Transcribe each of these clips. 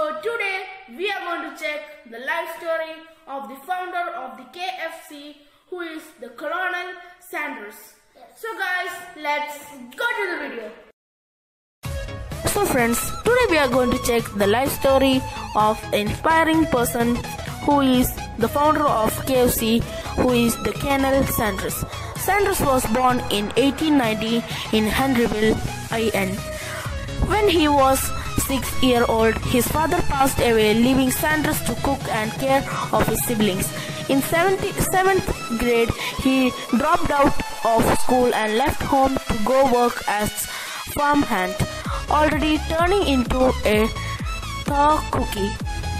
So today we are going to check the life story of the founder of the KFC, who is the Colonel Sanders. So guys, let's go to the video. So friends, today we are going to check the life story of an inspiring person who is the founder of KFC, who is the Colonel Sanders. Sanders was born in 1890 in Henryville, IN. When he was 6 years old, his father passed away, leaving Sanders to cook and care of his siblings. In 7th grade, he dropped out of school and left home to go work as farmhand, already turning into a thaw cookie.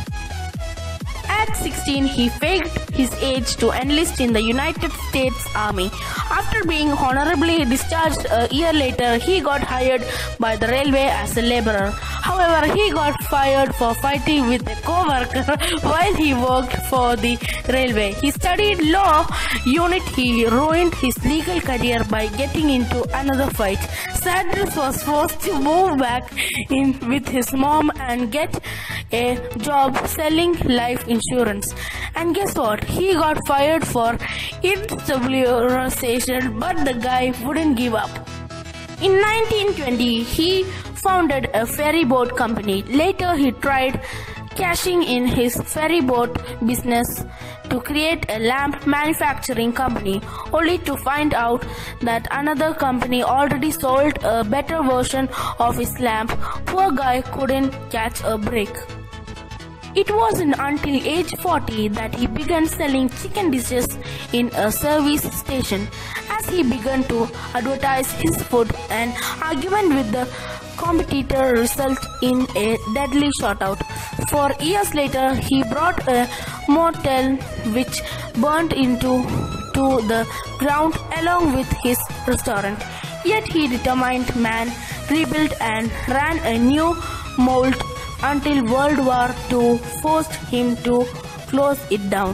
At 16, he faked his age to enlist in the United States Army. After being honorably discharged a year later, he got hired by the railway as a laborer. However, he got fired for fighting with a co-worker while he worked for the railway. He studied law unit. He ruined his legal career by getting into another fight. Sanders was forced to move back in with his mom and get a job selling life insurance. And guess what? He got fired for insubordination, but the guy wouldn't give up. In 1920, he founded a ferry boat company. Later, he tried cashing in his ferry boat business to create a lamp manufacturing company, only to find out that another company already sold a better version of his lamp. Poor guy couldn't catch a break. It wasn't until age 40 that he began selling chicken dishes in a service station. As he began to advertise his food, an argument with the competitor resulted in a deadly shootout. 4 years later, he bought a motel which burned into the ground along with his restaurant. Yet he determined man, rebuilt and ran a new mold until World War II forced him to close it down.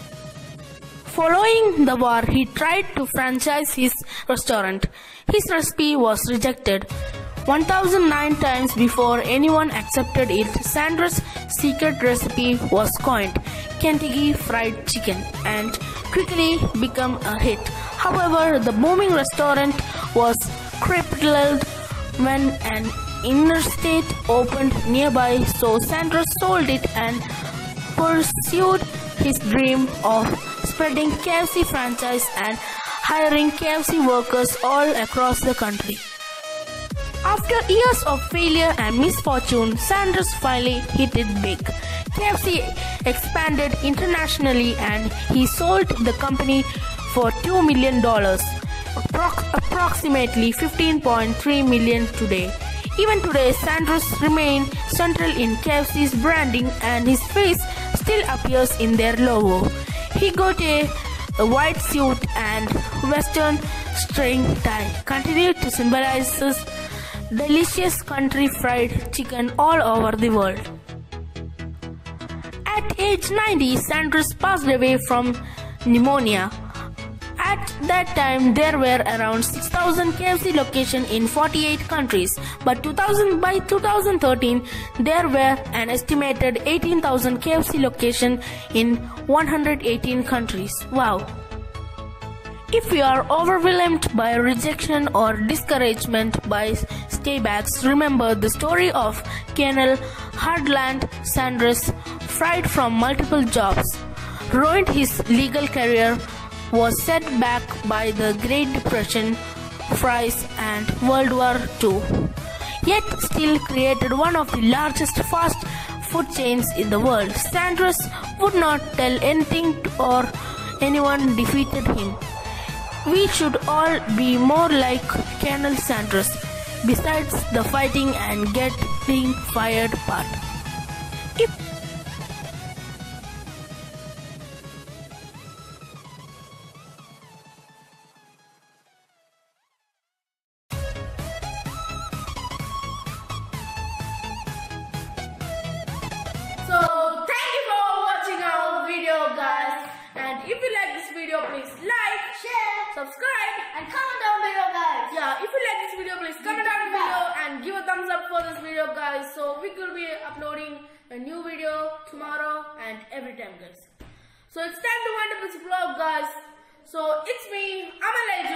Following the war, he tried to franchise his restaurant. His recipe was rejected 1009 times before anyone accepted it. Sanders' secret recipe was coined, Kentucky Fried Chicken, and quickly became a hit. However, the booming restaurant was crippled when an interstate opened nearby, so Sanders sold it and pursued his dream of spreading KFC franchise and hiring KFC workers all across the country. After years of failure and misfortune, Sanders finally hit it big. KFC expanded internationally and he sold the company for $2 million, approximately $15.3 million today. Even today, Sanders remains central in KFC's branding and his face still appears in their logo. He got a white suit and western string tie, continue to symbolize delicious country fried chicken all over the world. At age 90, Sanders passed away from pneumonia. At that time, there were around 6,000 KFC locations in 48 countries, but by 2013, there were an estimated 18,000 KFC locations in 118 countries. Wow! If you are overwhelmed by rejection or discouragement by staybacks, remember the story of Colonel Hardland Sanders, fired from multiple jobs, ruined his legal career, was set back by the Great Depression, fries and World War II, yet still created one of the largest fast food chains in the world. Sanders would not tell anything or anyone defeated him. We should all be more like Colonel Sanders, besides the fighting and getting fired part. So thank you for watching our video, guys, and if you like this video, please like, share, subscribe and comment down below, guys. Yeah, if you like this video, please comment down below and give a thumbs up for this video, guys, so we could be uploading a new video tomorrow and every time, guys. So it's time to wind up this vlog, guys. So it's me, I'm a legend.